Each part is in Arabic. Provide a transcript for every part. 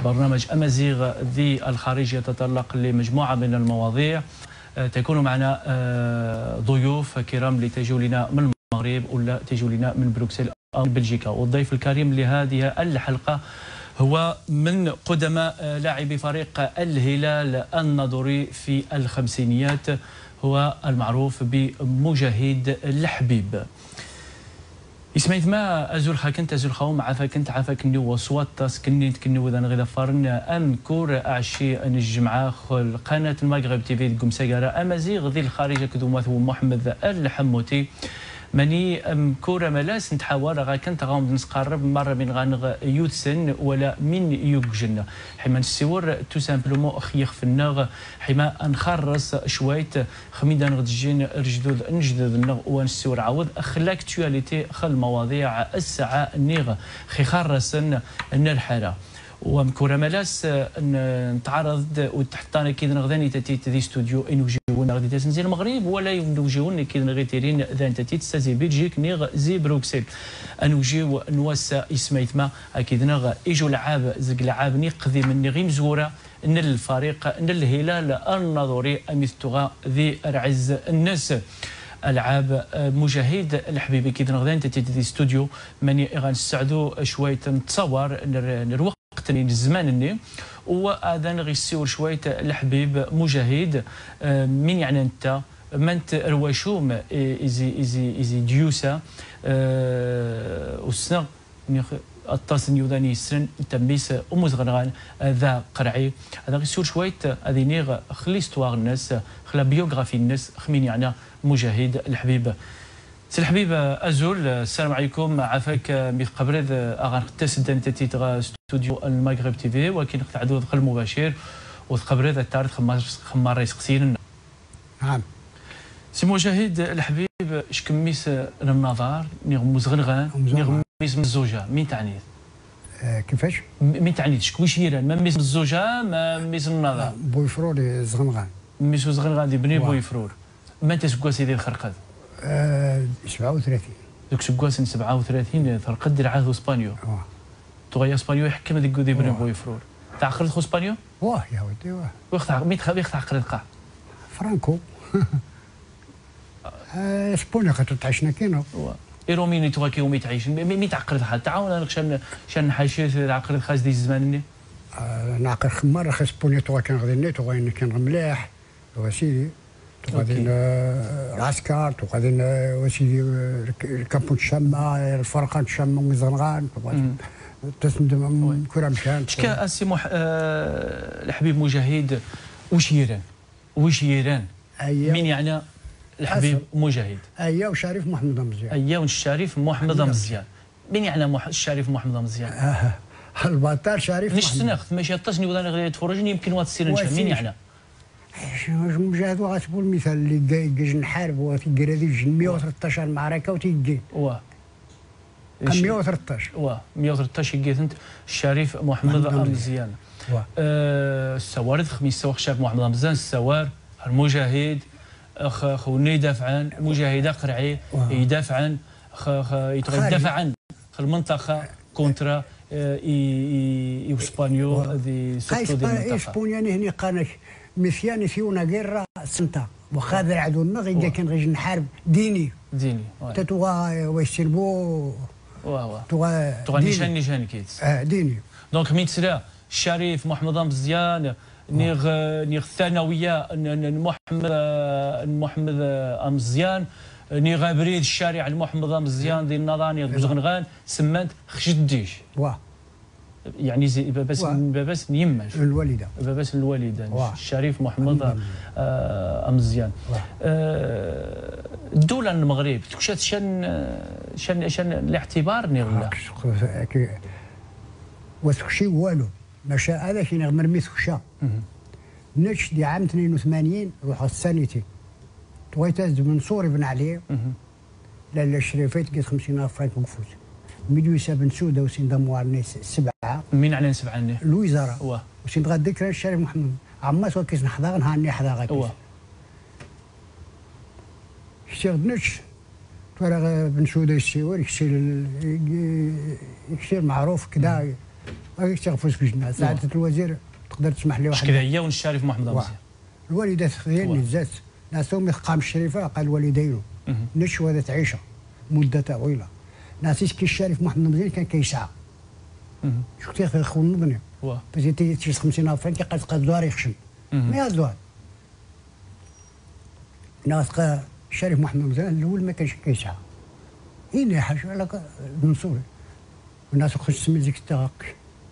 برنامج أمازيغ ذي الخارج يتطرق لمجموعة من المواضيع. تكون معنا ضيوف كرام اللي تجوا لنا من المغرب ولا تجوا لنا من بروكسل أو من بلجيكا. والضيف الكريم لهذه الحلقة هو من قدماء لاعبي فريق الهلال النظري في الخمسينيات، هو المعروف بمجاهد الحبيب. سمعت ما أزول خاكنت أزول خوم عفاكنت عفاكني وصوات تاسكني تكني وذا نغير فرن أم كور أعشي الجمعة قناة المغرب تي في قم سجارة أمازيغ ذي الخارج كذومات محمد الحموتي ماني كورة ملاس نتحاور غا كنت غاوم نسقرب مرة من غانغ يوتسن ولا من يوجن حما نسيور تو سامبلومون خيخ في النغ حما نخرص شويت خميدا نغدجين رجدود نجدد النغ ونسيور عوض اخلاك تواليتي خل مواضيع الساعة نيغ خي خرصن الحالة ومكورة ملاس نتعرض وتحطاني كي نغداني تاتيت ذي استوديو انوجيون غادي تنزل المغرب ولا ينوجيون كي نغيتيرين ذا تاتيت سازي بلجيك نيغ زي بروكسل انوجيو نواسا اسميت ما اكيد نغ ايجو لعاب زق لعاب نقضي من غير مزوره ان الفريق ان الهلال النظري امثتغا ذي رعز الناس العاب مجاهد الحبيبي كي نغدان تاتيت ذي استوديو ماني غنسعدو شويه نتصور نروق الزمان وهذا غيسيور شويه الحبيب مجاهد من يعني انت منت رواشوم ايزي ديوسا وسنا الطاس نيوداني سن تميس ومزغرغان ذا قرعي هذا غيسيور شويه هذه نيغ خلي استواغ الناس خلا بيوغرافي الناس خمين يعني مجاهد الحبيب. سي الحبيب أزول السلام عليكم عافاك ميت قبرد أغان قتاس دانتي تغا استوديو المغرب تي في ولكن قطعدو دخل مباشر وتقبرد التاريخ خمار رئيس قصير. نعم سي مجاهد الحبيب شكميس النظار نغمز غنغان نغمز من الزوجة مين تعنيت؟ كيفاش؟ مين تعنيت شكويش هيران ما ميس الزوجة ما ميس النظار بويفرور زغنغان ميسو زغنغان دي بني بويفرور ما انت سكوا سيدي الخرقاد 37 دوك سكواسن 37 فرقد دير عاد اسبانيو تغيا اسبانيو يحكم هذيك دي بن بويفرور تعقلت خو اسبانيو واه يا ودي واه وقت ميت تعقل القاع فرانكو اسبانيا كتعيشنا كينو ايروميني تغا كيو مي تعيش مي تعقل الحال تعاون انا شان حاشيه تعقل الخاز دي الزمان نعقل خمار خاص اسبانيا تغا كان غادي تغا كان ملاح وسيدي وغادي العسكر وغادي وسيدي الكابون الشامه الفرقان الشامه مزرغان تسندم كره مشان شكا السي الحبيب مجاهد وش ييران مين يعني الحبيب مجاهد وشريف محمد مزيان والشريف محمد مزيان مين يعني الشريف محمد مزيان البطل شريف نش سنخت ماشي يطشني ولا غير تفرجني يمكن وات السير مين يعني مجاهد وغتقول المثال اللي جاي نحارب وتيقرا ديك 113 معركه وتيجي واه 113 واه 113 يجيت انت الشريف محمد مزيان السوارد خميس سواق الشريف محمد مزيان السوار المجاهد خوني يدافع عن مجاهد قرعي يدافع عن يدافع عن المنطقه كونترا اسبانيو ذي سورتو دي المنطقه اسبانيا هنا قانك مثياني فيونا غير سنتا وخاذ العدو النغي كان غير نحارب ديني تتوغا ويسلبو توغا نيشان كيت ديني دونك مين تسلا الشريف محمد مزيان نيغ الثانويه محمد مزيان نيغ بريد الشارع المحمد مزيان ديال النظاني بزغنغان سمانت خشديش يعني زي باباس يماش الوالده باباس الوالده الشريف محمد مزيان الدوله المغرب تكشات شان الاعتبار نيغلا وتخشي والو ماشي هذا كي مرمي تخشى نش دي عام 82 روح السانيتي بغيت من صوري بن علي لا الشريفات قلت 50,000 فرنك مكفوت ميدوسا بن سوده وسين دموار الناس سبعه مين على سبعه الناس الوزاره وسين غاد ذكر الشريف محمد عمات وكيس نحضر نهاني حضاغك شتغنش تورا بن سوده السيور يكسير معروف كذا هاك تغفوز في الجنة سعادة الوزير تقدر تسمح لي واحد كذا هي والشريف محمد مزيان. الوالدات خيالني زات ناسهم يقام الشريفه قال والدينه نشوى ذات عيشه مده طويله ناسيش كي الشريف محمد مزيان كان كيسعى شفتي اخي خو نظني فاش تيجي 50,000 فرنك قال الدوار يخشن ما الدوار ناس الشريف محمد مزيان الاول ما كانش كيسعى هنا حاجه على منصور الناس خش تسمي ديك التغاقش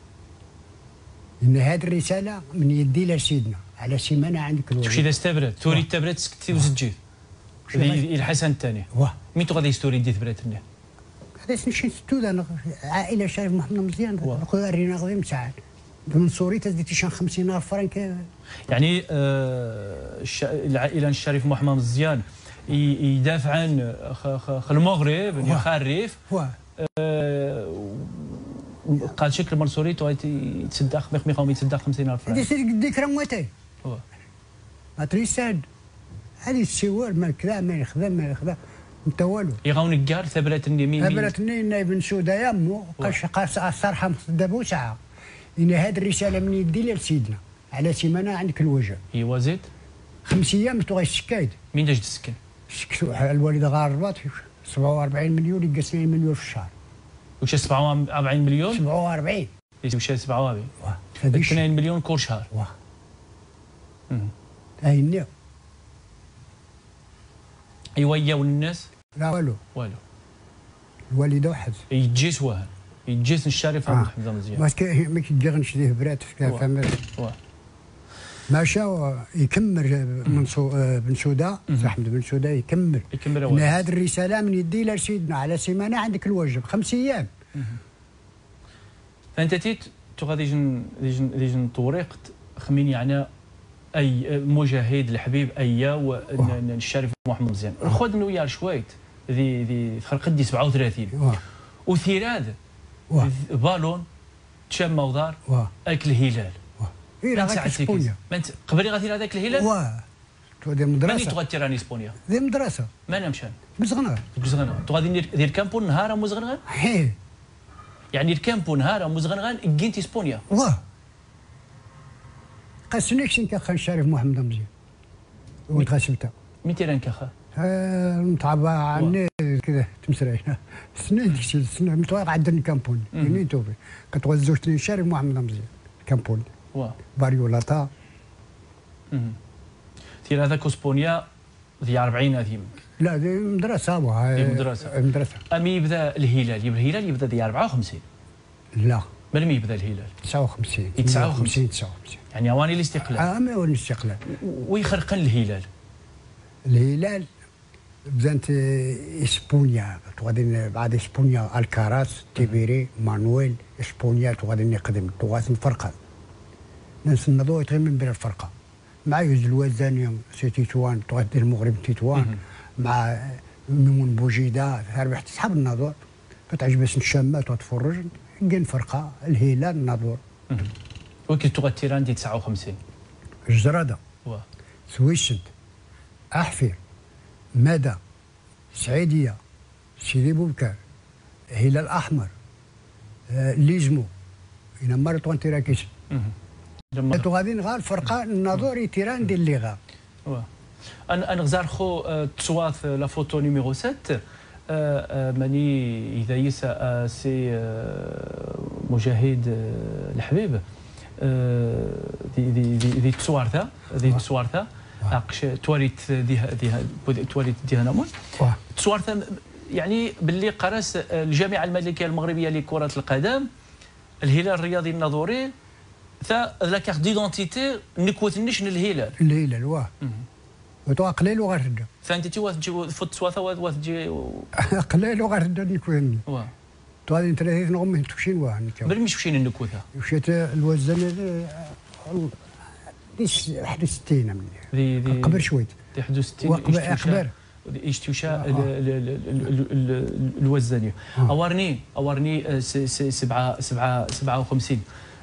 ان هذه الرساله من يدي لسيدنا على سيمانه عندك الوالد تمشي داز تبرد توري تبرد سكتي وزجيت الحسن الثاني مين غادي يستوري دي تبرد لنا هذا شنو ستود انا عائله شريف محمد مزيان خويا رينا غادي مساعد المنصوري تزيد شان 50,000 فرنك يعني العائله الشريف محمد مزيان يدافع عن المغرب خا الريف قال شكل المنصوري يتصدق ميقاوم يتصدق 50,000 فرنك هذه سير قديك راه مواتي ما تريساد هذه السوار ما كذا ما يخدم ما يخدم انت والو يغاون كار ثبلت النميمي ثبلت النميمي بن سوده يامو قاش الصرحه دابا وسعه ان هذه الرساله من يدي لسيدنا على سيمانه عندك الوجه ايوا زيد 5 ايام تبغي السكايد مين داج تسكن؟ سكتوا الوالده غار الرباط 47 مليون يلقى 70 مليون في الشهر وش 47 مليون؟ 47 وش 47 2 مليون كل شهر هاي النية ايوا يا والناس لا والو الوالده واحد يجيس واحد يجيس الشريف محمد مزيان باسكو ما كيجيغنش ليه برات فهمت ماشى يكمل بن سوده احمد بن سوده يكمل ان هذه الرساله من يدي لسيدنا على سيمانه عندك الواجب 5 ايام فانت تيت ليجن طريقه خميني على اي مجاهد الحبيب ايا والشريف محمد مزيان خذ وياه شويت ذي خلق دي 37 وثيراد بالون تشام موضار اكل الهلال راه غير اسبانيا قبل غادي هذاك الهلال هذه مدرسه ماني تغادي راني اسبانيا هذه مدرسه ما نمشان بزغنه تغادي دير كامبو نهار مزغنغان يعني الكامبو نهار مزغنغان كنت اسبانيا قاسنيك شنك خان الشريف محمد مزيان وتغسلتها مين تيران كخا متعبى عني كذا تمسري سنين ديك السنه متوقع عندنا كامبون يعني توفي كتوزوجتني الشريف محمد مزيان كامبون فاريولاتا تير هذاك اسبانيا ذي 40 هذه لا دي مدرسه مدرسه امي يبدا الهلال يبدا ذي 54 لا من يبدا الهلال 59 يعني اواني الاستقلال ما هو الاستقلال ويخرقن الهلال بدات اسبانيا غادي بعد اسبانيا الكاراس تيبيري مانويل اسبانيا غادي نقدم تواسم فرقه ناس النضوء يتغير بين الفرقه مع يوز الوزاني سي تيتوان تغادي المغرب تيتوان مع ميمون بوجيده ربح تسحب الناظور كتعجب الشامات وتفرج كاين فرقه الهلال الناظور وكي تغادي تيران دي 59 الجراده سويسد احفير مدى سعيديه سيدي بوبكر هلال احمر ليزمو الى مرت وانت راكيش لما غادي نغار فرقه الناظوري تيران ديال اللي غا انا غزار خو تصواث لا فوتو نيميرو 7 ماني اذا يسا سي مجاهد الحبيب دي تصوارثا اقش تواريت ديها نمون تصوارثا يعني باللي قرس الجامعه الملكيه المغربيه لكره القدم الهلال الرياضي الناظوري ثا لا كارت ديدونتيتي نكوثنيش الهلال واه وتوا قليل وغترد فانت تي واث فوت سواثا واث تجي قليل وغترد نكوثني واه تو غادي نتريث نغم تكشين واه بل مش مشين النكوثه مشيت الوزن دي 61 من قبل شويت دي 61 اخبار اشتوشا الوزني اورني 57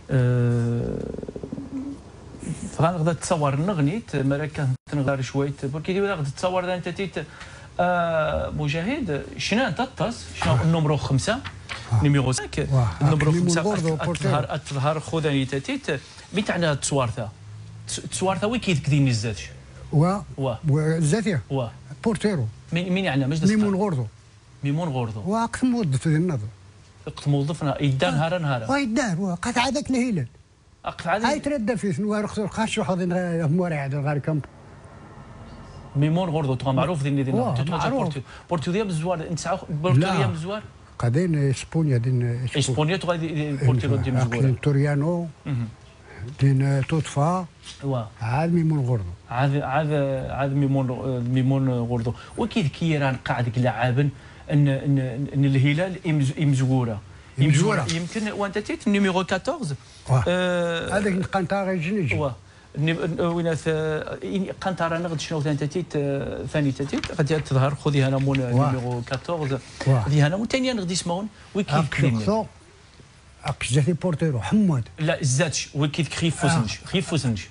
فغنقدر تصور نغنيت مركا تنغار شويت بركي غادي تتصور انت تيت مجاهد شنو انت شنو النمرو 5 نيميرو 5 النمرو 5 تظهر خذاني تاتيت مي تاعنا تسوارثا وين كيدين الزاتش الزاتيه بورتيرو مين يعني مش ميمون غوردو وقت موظف في النظر وقت موظفنا يدان نهار يدان قد عادك الهلال هاي تردى في سنوار خسر خاش واحد مورع غير كامب ميمون غوردو تو معروف دين بورتوغال بزوار انت بورتوغال بزوار قادين اسبانيا دين اسبانيا تو بورتيرو دين مزوار توريانو دين توطفا عاد ميمون غوردو عاد ميمون غوردو وكيف كيران قاعد لاعبا ان الهلال مزوره يمكن وانت تيت نيميرو 14 هذاك قنطار جنيج وين قنطار نغد شنو انت تيت ثاني تيت غادي تظهر خذي هنا مون نيميرو 14 هذه هنا ثاني غادي يسمون وكيف كريم اكزاتي بورتيرو حماد لا الزاتش وكيف خيفوسنج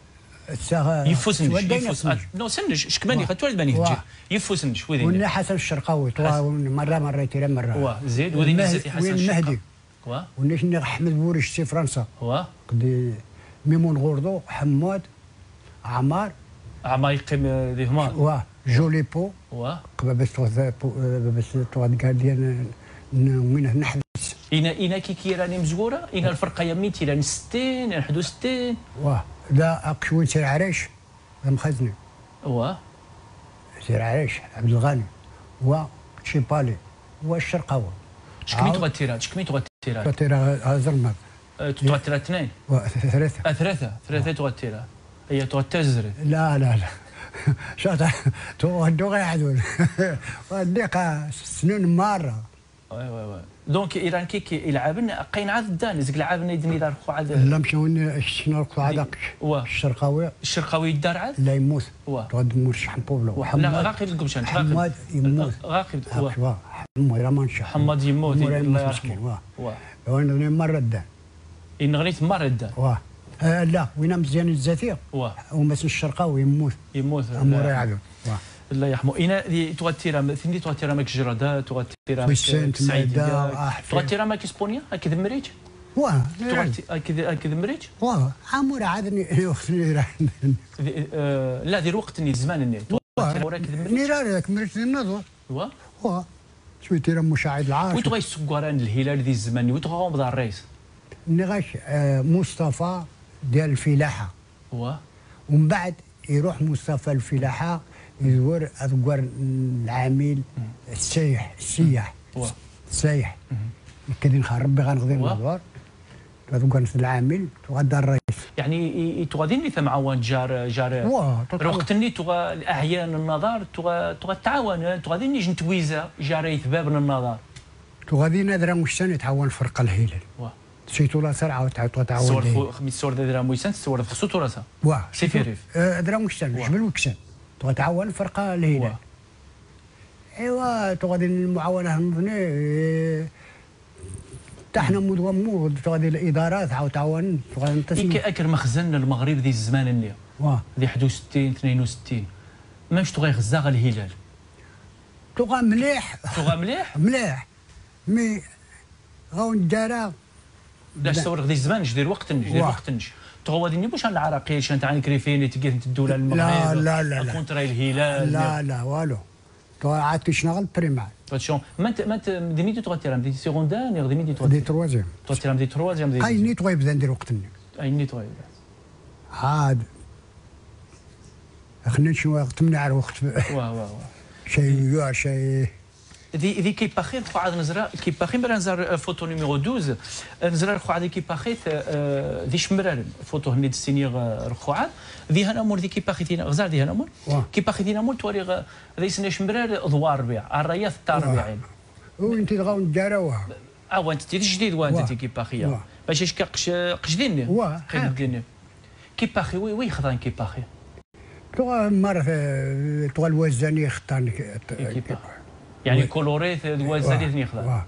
يفوسنج نو سنج شكماني خاطر ماني هجي يفوسنج وين وين حسن الشرقاوي مره تيرا مره زيد وين حسن المهدي وين احمد بوريش في فرنسا قدي ميمون غوردو حماد عمار يقيم دي هما جوليبو بس توغاد قال وين نحبس إنا كي راني مزوره إنا الفرقه يمي تيران 60 61 لا اكشوين سير عريش مخزني سير عريش عبد الغني تشيبالي الشرقاوي شكمي تغتيرات تغتيرات زرمات تغتيرات اثنين ثلاثه تغتيرات هي تغتزري لا شاطر تو غيعدون وديقه سنون مره وي دونك ايران كي يلعبن قاين عاد دان زك لعبنا يدني دار خو عاد لا مشاو شنو ركض هذاك الشرقاوي يدار عاد لا يموت تغد مرشح بوبلو لا غاقب القبشان حماد يموت غاقب حماد راه مانشا حماد يموت الله يرحمه وانا مره دان ان غنيت مره دان لا وين مزيان الزاتيه ومثل الشرقاوي يموت امور يعلو الله يرحمه انا تواتيرا ثني تواتيرا ماك جرادا تواتيرا سعيده تواتيرا ماك اسبانيا اكيد مريج اكيد مريج عمور عادني اختني لا دير وقت ني زمان ني راك مريج النظر شوي تيرا مشاهد العاشر ويتغي السكواران الهلال ذي الزمان ويتغي غامض الرئيس نغاش مصطفى ديال الفلاحه ومن بعد يروح مصطفى الفلاحه يزور أذكر العامل السياح كدين ربي غنغدي النظار أذكر العامل تغدى الرئيس يعني تغاديني ثم عوان جار وقتني تغا الأعيان النظار تغا التعاون تغاديني جنت ويزا جاري ثباب النظار تغادينا درا مشتان تعاون الفرقة الهلال سيتو لا سرعه تعاون صور خميس صور درا مويسان صور خصو راسها سيفيريف درا مشتان جبل وكسان تعاون فرقه الهلال ايوا تغادي المعاونه نظني تحنا مود تغادي الادارات تعاون تغادي نتصل اكر مخزن المغرب ذي الزمان اللي ذي 61 62 ماش تغي غزا الهلال تغا مليح مي غاو ندارا لا تصور ذي الزمان جدير وقت تغواديني واش العراقيه شان تاع كريفيني تقيت الدوله المغرب لا كونترا الهلال لا والو تو عاد تشنغل بريمار فاتشون ما انت ديميتي تغتيرام دي سيكوندان يغدي ميدي دي تروازيام تغتيرام دي تروازيام دي اي نيت ويبدا ندير وقتني اي نيت ويب عاد خلينا نشوف وقت منع الوقت شيء ذي كي باخيت قاعد نزرا كي باخي مرا نزار فوتو نيميرو 12 نزرا قاعد كي باخيت ذي شمرار فوتو هني دسينيغ رخوعات ذي هنا مور ذي كي باخيتينا غزار ذي هنا مور كي باخيتينا مور توري ذي سنه شمرار ضوار ربيع الرياض تاع ربيعين وانت تغاو نداروها وانت تي جديد وانت كي باخيه باش اش قشديني قيدني كي باخي وي خضان كي باخي تو مره تو الوزاني خطاني يعني كولوريت الوزاني ثني خضان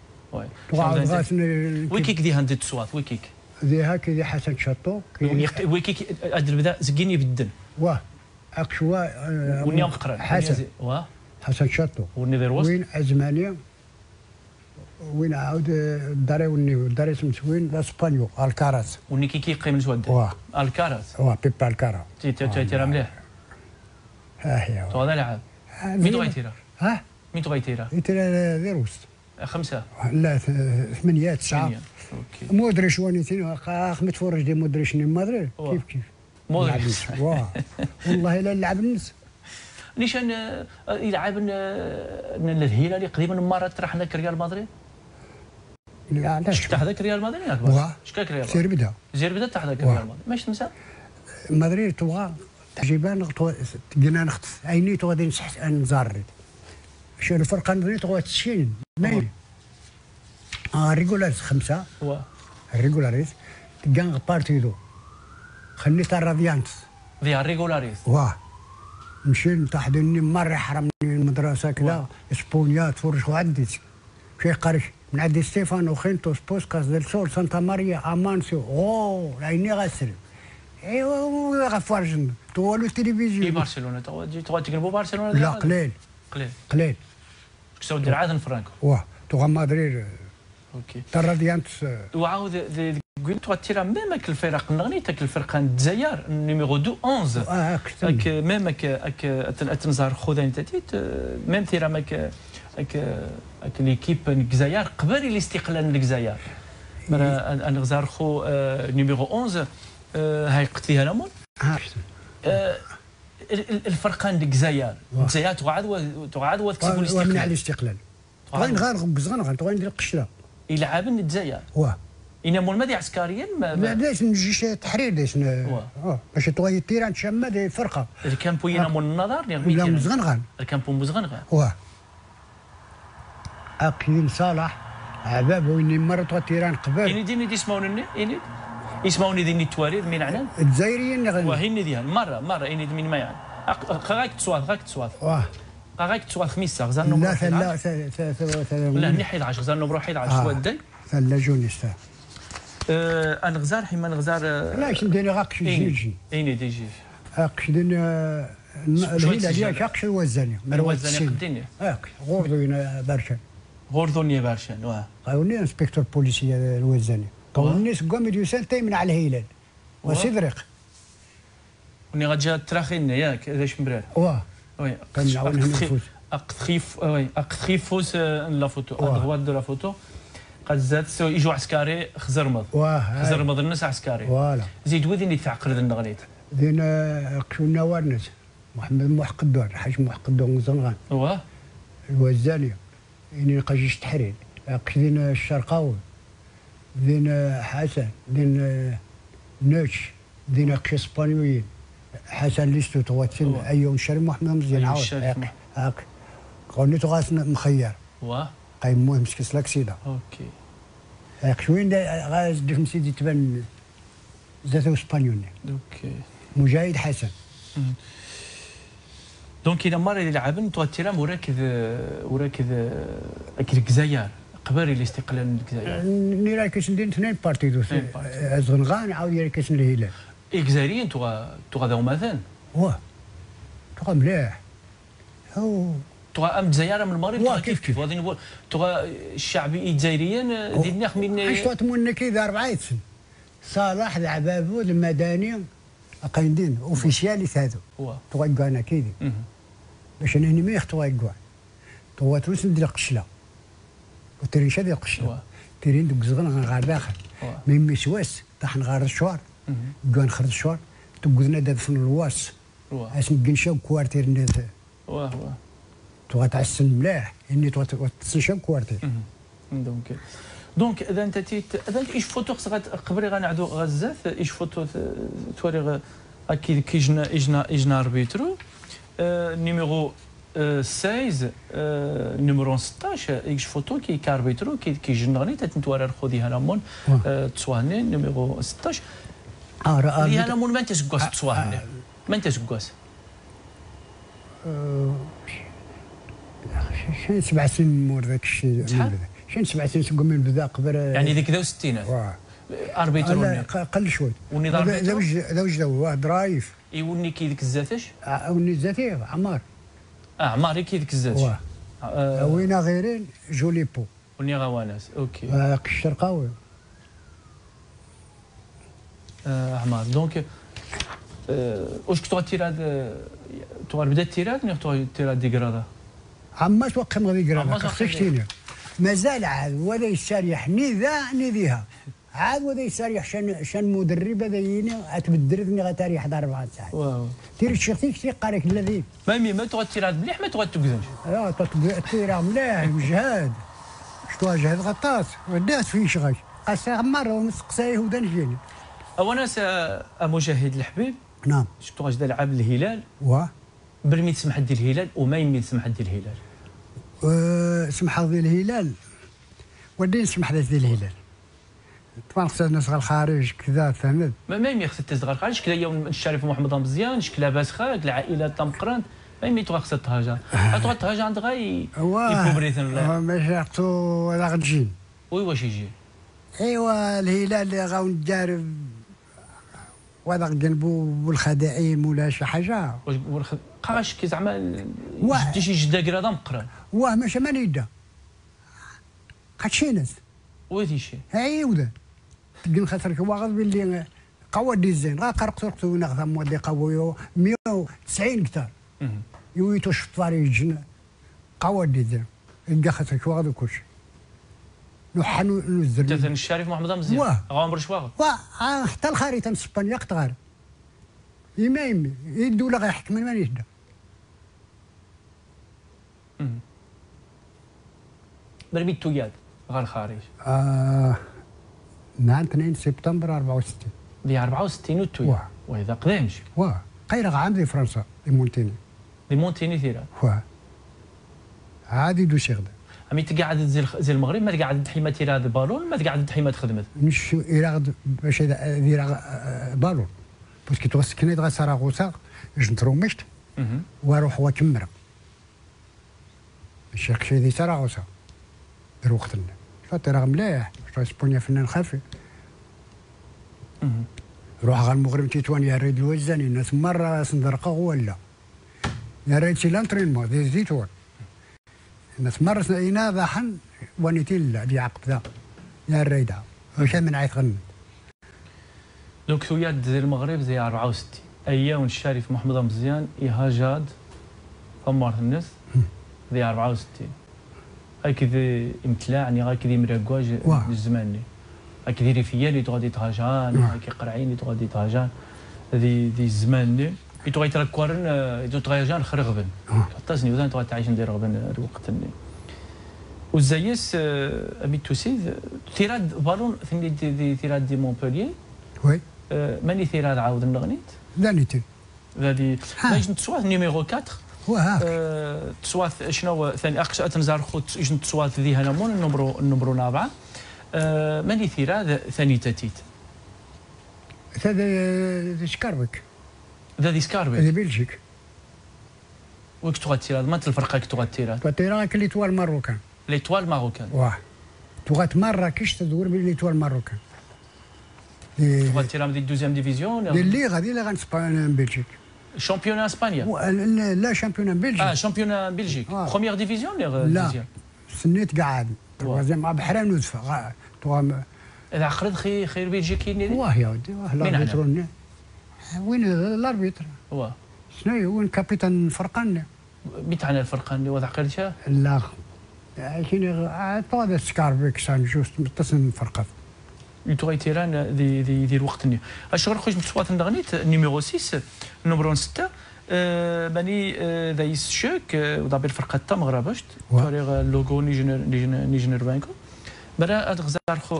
ويكيك دي هندي تصوات ويكيك ذي هاك ذي حسن شطو ويكيك ادر بدا زقيني بالدن اكشوا ونيوم قرن حسن شطو وني ذي وين ازمانيه وين عاود الداري والداري سميتوين الاسبانيول الكاراس وني كي قيم الجواد واه الكاراس بيبا الكارا تيرا مليح ها هي تو هذا لعب مين تغيتيرا ها مين تغيتيرا يترا ديروس 5 لا 8 9 اوكي مودريش وانيتين خا متفرج دي مودريش ني مدريد كيف مودريش واه والله الا لعب الناس نيشان يلعب الهلالي قديما مرات راح هناك ريال مدريد لا علاش شفت هذاك ريال مدريد ياك شكاك ريال سير بدا تاع هذاك ريال مدريد ماش تنسى مدريد تبغى تجيبان تلقينا نخطف عيني تو غادي نصح نزرد شنو الفرق بين تو تشين ماي ريغولاريز 5 ريغولاريز تلقى بارتيدو خليت الراديانت ذي ريغولاريز نمشي نتحدني مرة حرمني المدرسة كذا اسبونيا تفرج وعديت شي قرش من عندي ستيفانو خينتوس بوسكاس ديل سول سانتا ماريا امانسيو عيني غاسل ايوا غفرجن طوالو التلفزيون برشلونة تو تقلبوا برشلونة لا قليل كسو دير عاد فرانكو تو مدريد اوكي تراديانت وعاود قلت تيرا ميمك الفرق نغني تاك الفرقه الجزائر نيميرو 2 11 اك ميمك اك تنزار خذاني تاتيت ميم تيرا ماك اك ليكيب الجزائر قبل الاستقلال الجزائر انا غزار خو نيميرو 11 هاي قتليها لامون الفرقان الجزائر تقعد وتكسبوا الاستقلال ومن على الاستقلال غير غنغزغن تغير ندير القشره يلعب الجزائر إن مولمدي عسكريا ما بداش نجيش تحرير داش باش تغير تيران تشمى دي فرقه الكامبو ينا من النظر لا مزغنغان الكامبو مزغنغان اكيد صالح عباب ويني مرت تيران قبل إني دي اسموني إني اسموني ديني التواريخ من عنا الجزائريين وهني ديال مرة إني من ما يعني غاك تصواف غاك تصواف خميسة غزالنا لا نحي العش غزالنا بروحي العش ودي ثلاجونيس انا غزار حيما نغزار لا شنديني غاكش جيجي ايني ديجي هاكش دين الهيله ديالك هاكش الوزاني الوزاني قديني غوردوين برشان غوردوني برشان قاوني انسبكتور بوليسي الوزاني قاوني الناس قام يدوسان تايمن على الهلال وسيدريق وني غتجا تراخينا ياك هذاش مبرار وي كنعاونهم نفوت اقتخيفوس لا فوتو هو لا فوتو قد زاد يجوا عسكري خزرمض خزرمض الناس عسكري فوالا زيد وذين يتعقل النغنيت دين كشونا ورنس محمد محق الدور حاج محق الدور زنغان الوزاني يعني قاجيش تحرير دين الشرقاوي دين حسن دين نوتش دين قش اسبانيويين حسن ليستو تواتين ايوم شري محمد مزيان عاود هاك قولني تغاس مخير قايموه مسكس لاكسيدا اوكي هاك شوين غاز ديك سيدي تبان ذاته اسبانيوني اوكي مجاهد حسن دونك الى مره يلعبن توتيرام وراكد الجزائر قبل الاستقلال من الجزائر ني راه كاش ندير اثنين بارتيدو زغنغان عاود يرا كاش الهلال الجزائريين تغا مثلا تغا مليح تغا ام الجزائر من المغرب كيف غادي نقول تغا الشعبي الجزائريين ديالنا من اش تمون كذا 4 سن صلاح العبابو المدني قايدين اوفيسيالي هذو تغا كانا كيدي باش انا ما يخطوا كاع تغا تونس ندير قشله وتريشه ديال القشله تيرين دوك زغن غير داخل ميمي سواس طاح نغار الشوار كان خرج الشوار تقولنا داب في الواس اسم كنشاو كوارتير الناس تعسن ملاح اني تسنشا كوارتير دونك اذا انت ايش فوتو خصك قبل غنعدو غزاف ايش فوتو توري اكيد كيجنا اربيترو نيميرو 16 نيميرو 16 ايش فوتو كي كاربيترو كي جنغني تنتوري خذيها لامون تصواني نيميرو 16 اللي لامون ما انت سكواس تصواني ما انت سكواس شحال 7 سنين مور ذاك الشيء شحال 7 سنين تقول من بدا قبل يعني ذيك ذا الستينات اربيتروني قل شوي ونظام ذا وجد واحد درايف يوني كي ذيك الزاتش وني الزاتي عمار عمار كي ذيك الزاتش وين غيرين جوليبو وني غواناس اوكي الشرقاوي عمار دونك واش كنتو غتيراد بدا التيراد ني كنتو تيراد ديكرادا عما توقع غادي يقرا خصك تيني مازال عاد ولا يستريح ني ذا ني ذيها عاد ولا يستريح شان مدرب هذا يني غتبدرني غتريح 4 ساعات واو تير الشيختي قالك الذي ما تغتيراد مليح ما تغتوكزنش لا تطير مليح مجهاد شتو جهاد غطاس ودات في شغل قاسا مره ومسقسايه ودا نجيني ناس مشاهد الحبيب نعم شفتو غاش لعب الهلال برمي تسمح ديال الهلال وما يمي تسمح ديال الهلال سمح ديال الهلال ودي نسمح ديال الهلال طبعا خصنا الناس الخارج كذا فهمت ما يمي خصك تزغر الخارج شكلا يوم الشريف محمد مزيان شكلا باسخا العائله تمقران ما يمي تو خصك تهاجر تروح تهاجر عند غاي يكوبريثن ما شفتو راه غتجي واش يجي ايوا الهلال غندار وهذا جنبو بالخداعيم ولا شي حاجه بقاش كي زعما جدي شي جده كراده مقران ماشي ما نيدا هادشي ناس ويدي شي ايوا تلقى خاطرك واغد باللي قوى ديزين غا قرقتو ناخذ مودي قويو 190 كتار يويتو شفطاري جن قوى ديزين تلقى خاطرك واغد كلشي نحنو نزل مثلا الشريف محمد مزيان غامر شواغ حتى الخريطه من اسبانيا قطغار يمي الدوله غيحكم من يهدى برمي التوياد غير الخارج نهار 2 سبتمبر 64 دي 64 والتوياد وهذا قدامش قيرغ عام دي فرنسا دي مونتيني ثيرا عادي دوشي غدا امي تقعد زي المغرب ما تقعد حيما تيرا هذا بالون ما تقعد حيما تخدمت مش يراغد باش يدير بالون باسكو توسكني دغا سراغوسا جنترو مشت واروح وكمرة الشيخ شي دي سراغوسا دير وقتنا فاتيرا مليح اسبانيا فنان خافي روح غا المغرب تيتوان يا ريد الوزاني الناس مره صندرقه ولا يا ريت سي لانترينمون دي زيتوان الناس مرة سنينا ضحن ونيتيلا دي عقب ذا يا الريدة واش من عيط غنى دونك ثويات زي المغرب زي 64 ايام الشريف محمد مزيان يهاجاد فمارت الناس زي 64 هكذا امتلاعني هكذا مراكواج الزماني هكذا ريفيا اللي تغادي تهاجان هكذا قرعين اللي تغادي تهاجان هذه الزماني يتوغي تركورن يتوغيجان خرغبن حتى سني وزان تغادي تعيش ندير غبن الوقت والزايس امي توسيد تيراد بالون ثمي تيراد دي مونبوليي وي ماني تيراد عاود النغنيت دانيتي هذه باش نتسواث نيميرو 4 تسواث شنو ثاني اقش اتنزار خوت اش نتسواث ذي هنا مون النمبرو 4 ماني تيراد ثاني تاتيت هذا شكاربك ذا سكاربي هذه بلجيك ويك تغتيراد ما الفرقه كي تغتيراد تغتيراد ليتوال ماروكان ليتوال ماروكان تغات مراكش تدور بالليتوال ماروكان تغتيراد دي دوزيام ديفيزيون اللي غادي لا غنسبان بلجيك شامبيون اسبانيا لا شامبيون بلجيك شامبيون بلجيك بروميير ديفيزيون لا سنيت قاعد توازيام بحرام ندفع اذا عقرد خير بلجيكي واه يا ودي لا وين الاربيتر شنو وين كابيتان فرقان بيتعنا الفرقان وضع قرشة لا عشان هذا سكاربيك سان جوست متصل فرقه يتوغي تيران دي الوقت ني الشغل خوش متصوات نغنيت نيميرو 6 نمرو 6 باني دايس شوك ودابي الفرقه تاع مغربشت طريق اللوغو نيجنر بانكو برا ادغزار خو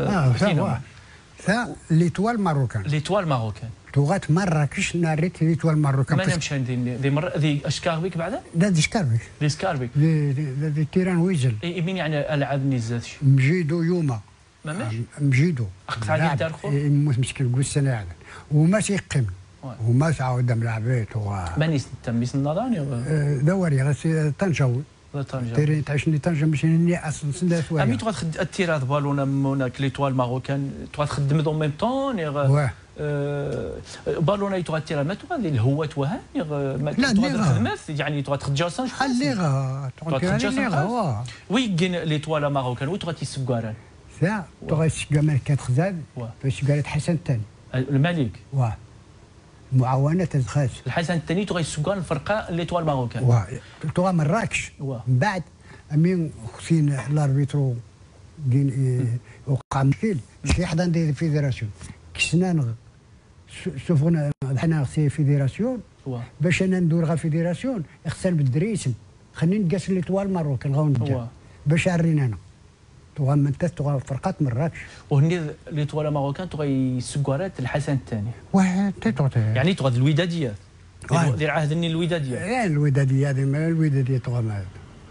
ثا ليتوال ماروكان تغات مراكش ناريت ليتوال ماروكان ما نمشي دي مره ذي اشكاربيك بعدا دي سكاربيك دي تيران ويزل مين يعني العاب نيزاتش مجيدو يوما مجيدو اقطع لي دار خو مسكين قول سنه يعني وما تيقيم وما تعاود ملعبات ماني تميس النضاني دوري غير طنجاوي تيري تعيشني طنجه ماشي ني اصلا سنه ثواني امي تغاد التيراد بالون هناك ليتوال ماروكان تغاد تخدم دون ميم طون بالونا يتغطي ما تغادي الهوات وهان ما تغادي خدمات يعني تغادي تخدجاسان اللي غا ويكين لي طوالا ماروكان وي تغادي سكواران لا تغادي سكواران كتخزاد باش قالت حسن الثاني الملك واه المعاونه تزخاش الحسن الثاني تغادي سكوان الفرقه اللي طوال ماروكان واه تغا مراكش من بعد امين خصين لاربيترو دين وقع مشكل شي حدا ندير فيدراسيون كسنا شوفونا حنا خصي فيدراسيون باش انا ندور غا فيدراسيون خصنا بالدري اسم خليني نقاس لي طوال ماروكان غنبدا باش عرينا انا تغا من تغا فرقات مراكش وهني لي طوال ماروكان تغا سكوارات الحسن الثاني واه يعني تغا الوداديات دير عهد الوداديات الوداديه هذه ما الوداديه تغا ما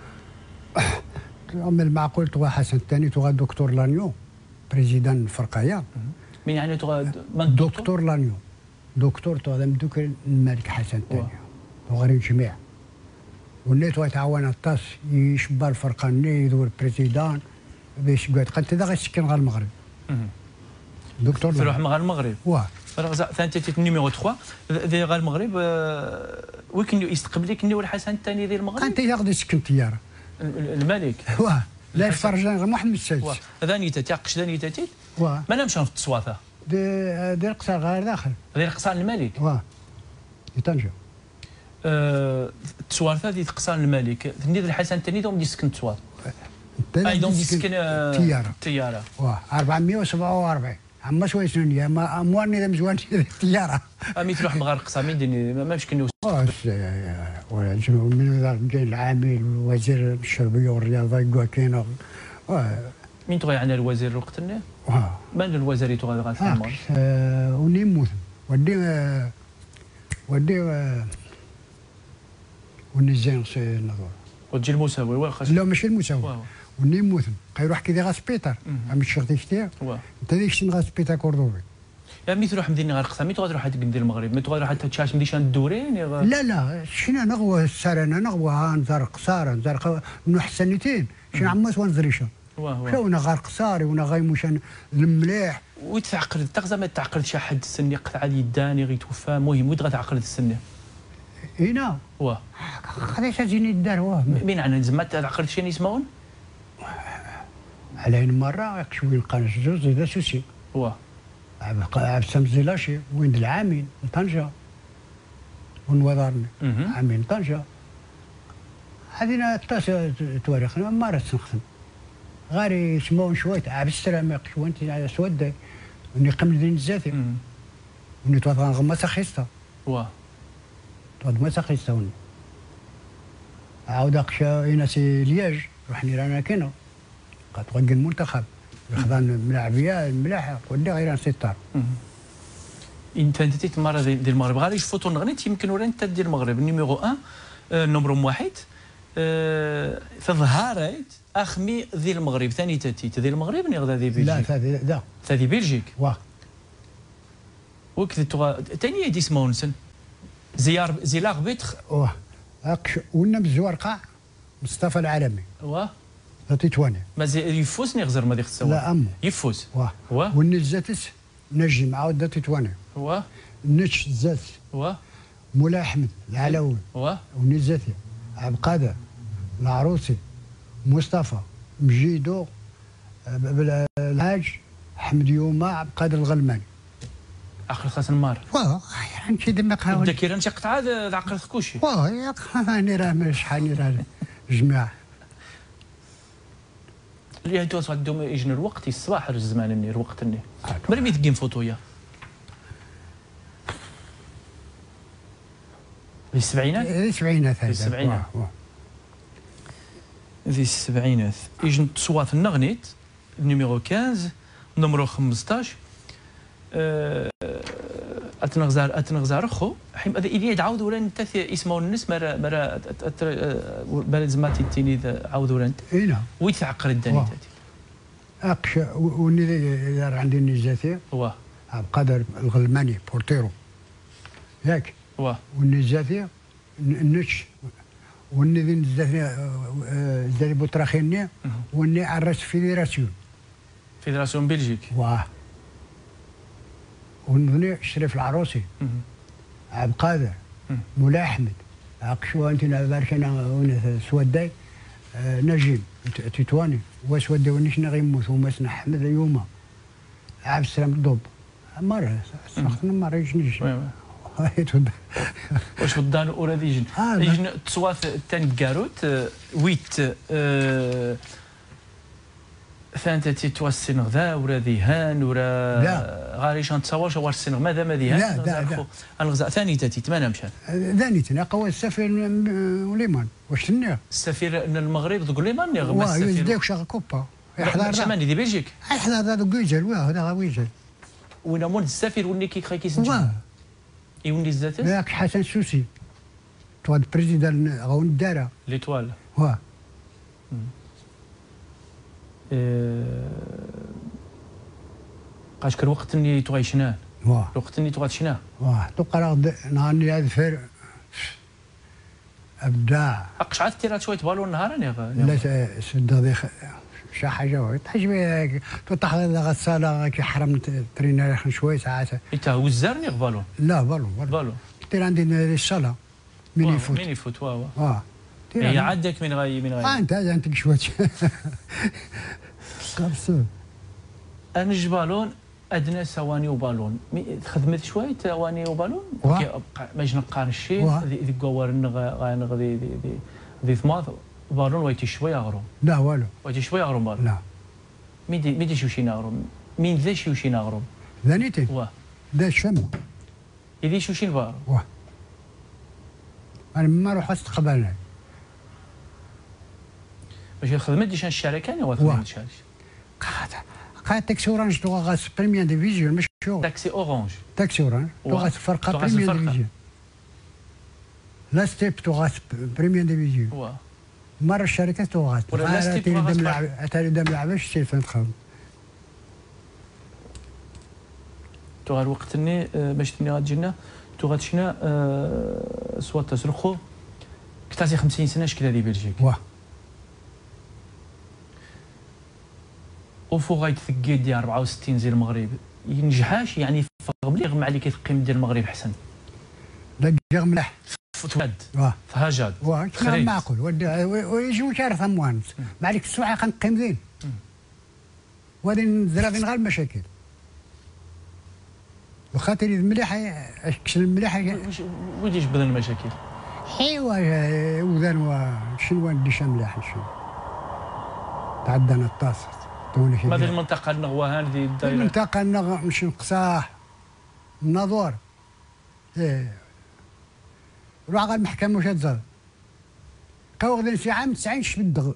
من المعقول تغا حسن الثاني تغا دكتور لانيو بريزيدان الفرقايه من يعني تغا دكتور لانيو دكتور تغا دوك الملك حسن الثاني وغير جميع والني تغا يتعاون الطاس يشبر الفرقه ني يدور بريزيدان باش قالت قلت هذا غيسكن غير المغرب دكتور تروح مع المغرب واه ثاني نيميرو 3 غير المغرب ويكن يستقبل لك ولا حسن الثاني ديال المغرب انت ياخذ يسكن طياره الملك واه لا فرجان غير واحد من السادس هذا نيتا تاقش ذا نيتا تيت واه ما نمشي في التصواثه دير قصر غير داخل دير قصان الملك واه طنجه التصواثه ديال قصان الملك ندير الحسن الثاني دوم يسكن التصواث ايضا يسكن طياره واه 447 عما شويه سنيه ما اموالني اذا مزوان الطياره امي تروح مغار قصا مين ما مش كنوس من وزاره العامل وزير الشربيه والرياضه يقول كاين مين تغي عن الوزير الوقت من الوزير تغي غا وني موث ودي ونزين النظر وتجي المساوي لا ماشي المساوي وني موثن كيروح كي غا سبيطار عم شغلتي شتيها انت ديك شنو غا سبيطار كوردوبي يا مي تروح مدينه غير قصا مي تروح حتى ندير المغرب مي تروح حتى تشاش مديشان الدورين لا شنو نغوى السرنا نغوى نزار قصاره نزار من حسنتين شنو عماس ونزريشه شو انا غير قصاري وانا غاي مشان المليح ويتعقد التغزه ما تعقد شي حد السني قطع يداني غيتوفى مهم ويت غتعقد السني هنا واه خديش جيني الدار واه مين عندنا زعما تعقد شي نسمعون على مره شويه القناش جوج هذا سوسي واه عبد الزلاشي وين العامين طنجه ونوضرني عامين طنجه هذينا التاس تواريخنا ما راه نخدم غير يسمون شويه عبد السلام شوانت على سوده وني قمل دين الزاتي وني توضع غمسه خيسته واه توضع غمسه خيسته وني عاود اقشا يناسي لياج رحني رانا كنا قد غنق المنتخب يخضان ملاعبيه الملاحه ودي غير ستار انت تيت المره ديال المغرب غادي يشوفوا نغنيت يمكن ولا انت ديال المغرب نيميرو 1 نمرو واحد تظهرت اخمي ديال المغرب ثاني تاتيت ديال المغرب ني غدا ديال بلجيك لا ثاني بلجيك واه وكذا ثاني يدي سمونسن زيار بيتخ واه ولنا بالزوارقه مصطفى العالمي واه تيتواني ما يفوز نغزر ما ديك السوا لا امو يفوز واه والنزاتس نجم عاود تيتواني واه نتش زات واه مولاي احمد العلوي واه ونزاتي عبد القادر العروسي مصطفى مجيدو الحاج حمد يوما عبد القادر الغلماني عقل خاص المار واه نمشي دمك بدا كيران شي قطعه عقل كلشي واه يا اخي راه شحال راه جماعه اللي هادو عندهم يجن الوقت الصباح الزمان الني الوقت الني مرمي تقيم فوتويا في السبعينات في السبعينات في السبعينات يجن تصوات النغنيت نيميرو 15 نمرو 15 اتنغزار خو حيم هذا اللي يعاود ولا انت اسمه الناس مرا بلد زماتي تيني عاود ولا انت اينا ويتعقر الدنيا تاتي اقش وني عندي النزاتي واه عبد القادر الغلماني بورتيرو ياك واه والنزاتي النتش وني ذي النزاتي زي بوتراخيني وني عرس فيدراسيون بلجيك واه ونظني شريف العروسي، عبد القادر، مولاي احمد، عقشوا انت بارك انا سوداي، نجيب تيتواني وسوداي ونشنا غيموت ومسنا احمد يوما عبد السلام الضب مره سمحتنا مره يجنيش واش بدان اورا ديجن يجن تصواث تان كاروت ويت ثانتي توا السنغ ذا ورا ذيهان ورا غاري شان تصواش ور السنغ ماذا ما ذيهان لا الغزاء ثاني تاتي تمانا مشان ثاني تناقوا السفير وليمان واش تنيا السفير المغرب تقول لي ماني غير السفير يديك شغل كوبا يحضر شماني دي بلجيك يحضر هذا ويجل هذا ويجل وين مول السفير وني كي خاي كيسنجم يوني الزاتس ياك حسن سوسي تواد بريزيدان غون الدارة ليتوال واه قاش كر وقت اني تغيشناه واه وقت اني تغادشناه واه تقرا نهارني هذا فير ابداع قشعات تيرات شويه بالون نهار لا سد هذه شي حاجه ويط حجبي تطيح هذا الصاله كي حرم ترينا شويه ساعات انت وزارني بالون لا بالون دير عندي الصاله ميني فوت واه هي عندك من غاي انت عندك شويه قبص انا بالون ادنى ثواني وبالون خدمت شويه ثواني وبالون ماش نقارن الشيء ذي قوار غادي ذي ثماث بالون ويتي شويه غروم لا والو ويتي شويه غروم بالون لا ميدي شوشي نغروم مين ذا شوشي نغروم ذانيتي واه ذا الشم يدي شوشي البار واه انا ما نروح استقبلنا باش خدمت ديشان الشركه انا واخدين شاش قاعد تاكسي اورانج تو غاس بريمير ديفيزيون مش شو تاكسي اورانج تاكسي اورانج تو غاس فرقه بريمير ديفيزيون لا ستيب تو غاس بريمير ديفيزيون واه مره الشركه تو غاس ولا ستيب تو غاس اتاري دم لعباش تليفون تخدم تو غير وقتني باش تني غاتجينا تو غاتشنا سوا تسرخو كتاسي 50 سنه شكل هذه بلجيك واه وفوق غايت ثقيت ديال 64 زي المغرب ينجحاش يعني فغملي غمع عليك القيم ديال المغرب احسن لا جا ملاح فتواد واه فهاجاد واه معقول ويجيو شارف اموان ما عليك السوعه كنقيم زين وهذه الزرافين غير المشاكل وخاطر مليح كشل المليح ويديش بدل المشاكل حيوا وذان شنو نديش ملاح شنو تعدنا الطاسه ماذا المنطقه النغوه هذه الدائره المنطقه النغوه مش نقصاه النظور روح على المحكمه واش تزال كاوغدين شي عام 90 شبد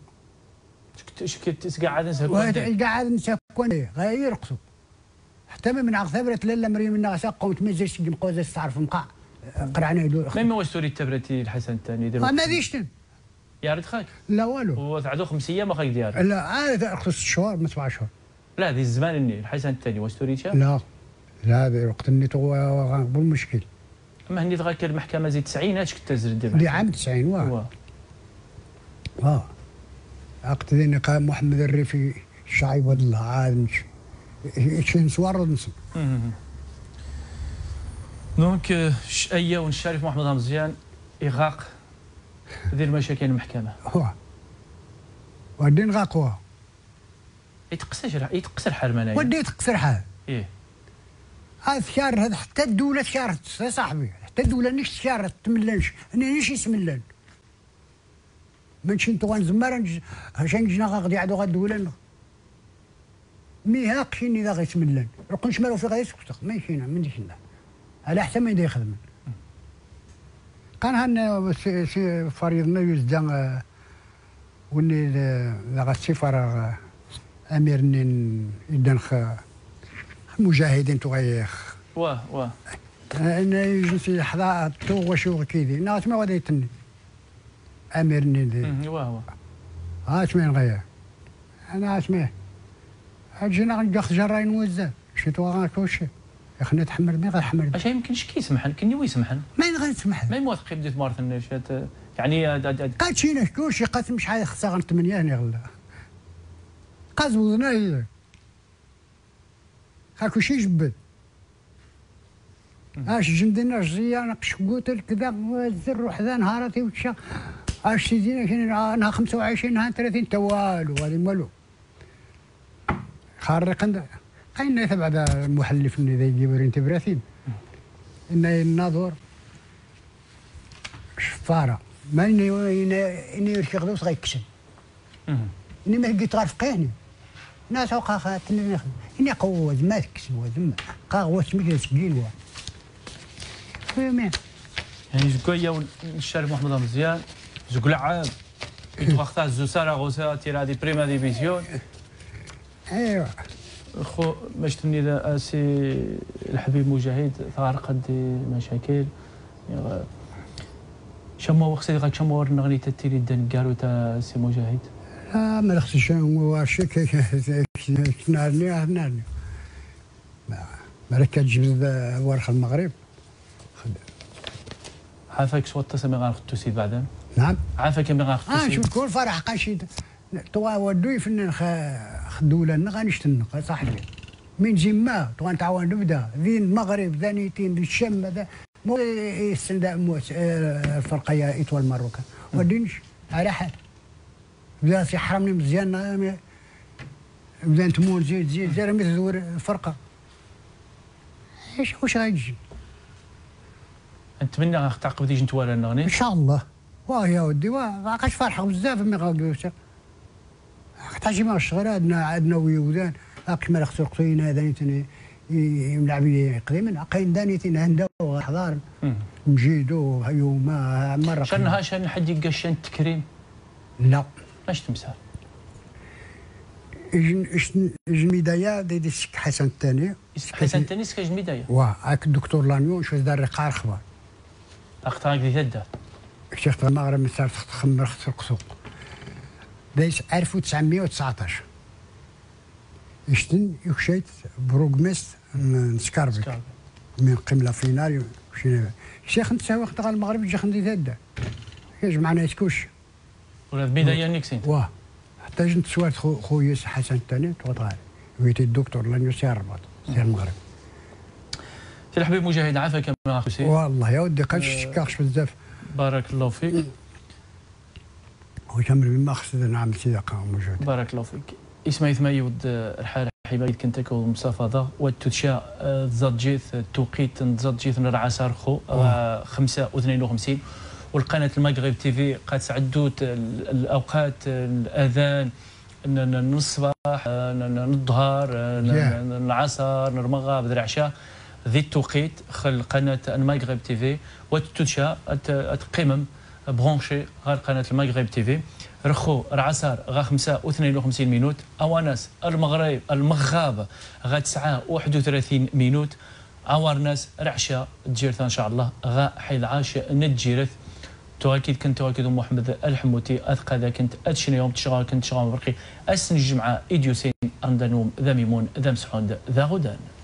قاعد نسهل قاعد نسكن غير يرقصوا حتى من عقثبرت لاله مريم الناس قومت ما زيش نبقاو زي تعرف مقع قرعنا يدور ما واش توري التبرتي الحسن الثاني ما ديشتن يا ريت خاك لا والو هو تعدو 5 ايام ما خاك ديالها لا عاد رخص شهور ما 7 شهور لا هذه الزمان اني الحسن الثاني واش توريتها لا هذا وقت النيت هو بالمشكل اما هني غاك المحكمه زي 90 اش كنت تزرد دي عام 90 عقد ذي قام محمد الريفي الشعيب ود الله عاد شي نسوار نسم دونك ايا والشريف محمد مزيان اغاق ذي المشاكل المحكمه ودي نغاقوها يتقصر الحال ملايين ودي يتقصر الحال هذا الشهر هذا حتى الدوله شارت يا صاحبي حتى الدوله نيش شارت تملنش انا نيش يسملن منشي نتو غنزمر عشان جينا غادي عادو غدوله مي هاقشيني ذا غيسملن رقم شمالو في غادي يسكت ماشينا من ديشنا على حتى ما يدير يخدم كان هنا فريضنا يزدان وني ذا السفر امير نين يدنخ المجاهدين تغيخ واه انا يجي حدا تو وشو كيدي ناس ما غادي يتني امير نين واه اسمين غير انا اسمين اجينا غنجخ جراين وزان شي تو غاكوش خلينا نتحمل مي غنحمل اش يمكنش كيسمحن كني ويسمحن ما غنسمح ما موافق بديت مارث النشات يعني قاتشينا كلشي قاتم شحال خصها غن 8 هني غلا قاز وزنا هاكو شي جبد اش جندنا جزيه قشقوتر كذا روح ذا نهارتي وتشا اش تجينا نهار 25 نهار 30 تا والو هذه والو خارق قاين تبع المحلف اللي ذا يجيب رينتي براثيم ان الناظور شفاره ما اني يرشي غدوس غيكشن اني ما لقيت غير فقيهني ناس وقا اني قوه ما تكسب وزم قهوه سميتها سكين فهمت يعني زكويا الشارع محمد مزيان زكو لعاب يتوقع زو ساراغوسا تيرا دي بريما ديفيزيون ايوا خو باش تمني سي الحبيب مجاهد ثار قد مشاكل شمو وقتي غاك شمو ورنا غني تتيري دان قالوا تا سي مجاهد ما نخصش واش نارني ما ركات جبد ورخ المغرب عافاك صوت تسمي غنختو سي بعدا نعم عافاك ملي غنختو سي شوف كل فرح قاشي توا ودوي فنان خدو لنا غنشتن صاحبي من جما توا نتعاون نبدا ذين المغرب ذانيتين الشام هذا مو السنداء موت الفرقيه اطول مروكا ودينش على حال بدا يحرمني مزيان بدا تمون زيد رميت تدور الفرقه ايش واش غيجي نتمنى غتعقب ديجي نتوالى نغني ان شاء الله واه يا ودي واه عقاش فرحه بزاف ملي غادي تحتاج ما الشغل عندنا ويودان كما خصوصين هذا يلعب قديما قاين دانيتين هندا وحضار مجيدو يوما مره شن حد يقشن التكريم لا اش تمثال جميدايا دي السك حسن الثاني سك جميدايا هاك الدكتور لانيون شو دار رقار اخبار اختار قدي تدا شيخ المغرب من صار تخمر خصوق دايس 1919 اشتن يخشيت بروغمست من سكاربك من قمله فينال الشيخ نتساوي وقت المغرب جا خندي تدا كاش معنا يسكوش ولا بدايه نيكسين واه حتى جنت سوارت خويا حسن الثاني توطال ويتي الدكتور لانه سير الرباط سير المغرب سي الحبيب مجاهد عافاك يا اخويا والله يا ودي قالش تشكاخش بزاف بارك الله فيك وكمل بما خصنا نعمل صداقه موجود بارك الله فيك اسمعي ثما يود الحال حبايب كنتك ومصافضه وتتشا تزادجيث توقيت تزادجيث العصر خو 5:52 والقناه المغرب تي في قد سعدوت الاوقات الاذان الصباح الظهر العصر المغرب العشاء ذي التوقيت خل قناه المغرب تي في وتتشا تقيمم برونشي غير قناه المغرب تي في رخو العصر غا 5:52 مينوت اواناس المغرب غا 9:31 مينوت اوارناس رعشا تجيرث ان شاء الله غا 11 نتجيرث تواكيد كنت تواكيد محمد الحموتي اثقى ذا كنت ادشن يوم تشغال كنت شغال برقي اسن الجمعه ايديوسين اندنوم ذا ميمون ذا مسحوند ذا غدان